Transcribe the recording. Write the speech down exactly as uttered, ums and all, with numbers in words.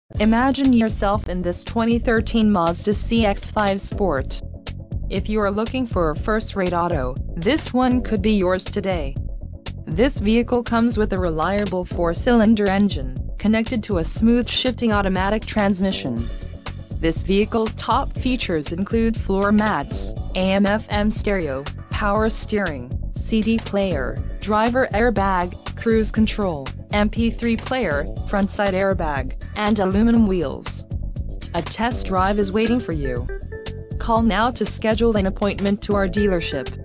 Imagine yourself in this twenty thirteen Mazda C X five Sport. If you are looking for a first-rate auto, this one could be yours today. This vehicle comes with a reliable four-cylinder engine, connected to a smooth shifting automatic transmission. This vehicle's top features include floor mats, A M F M stereo, power steering, C D player, driver airbag, cruise control, M P three player, front side airbag, and aluminum wheels. A test drive is waiting for you. Call now to schedule an appointment to our dealership.